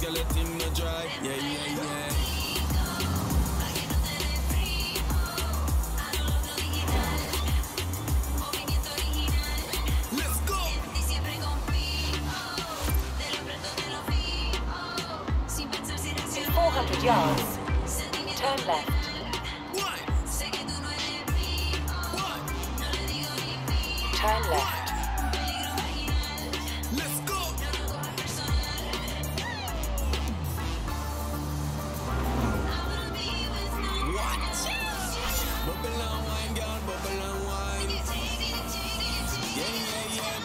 que le thing no dry. Yeah, yeah, yeah. Let's go. 400 yards. Turn left. Turn left. Let's go. What? Bubble and wine, girl, bubble and wine. Yeah, yeah, yeah.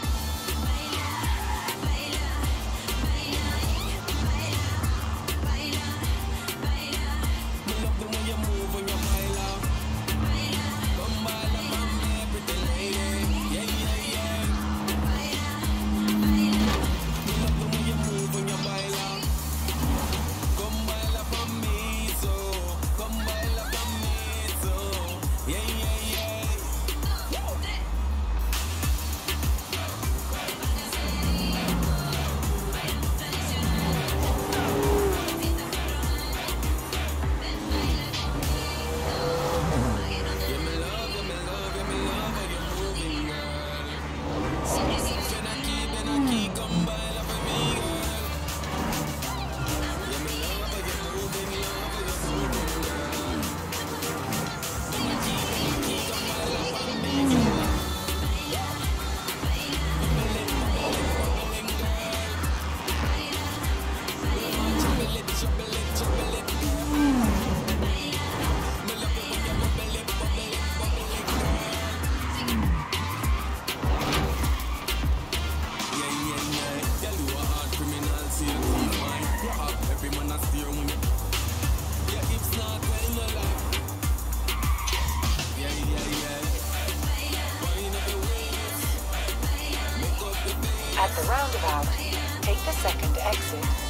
Me love the way you move when you're my love. Come baila pa' me, pretty lady. Yeah, yeah, yeah. Me love the way you move when you're my love. Come baila pa' me, so. Come baila pa' me, so. Yeah, yeah, yeah. At the roundabout, take the second exit.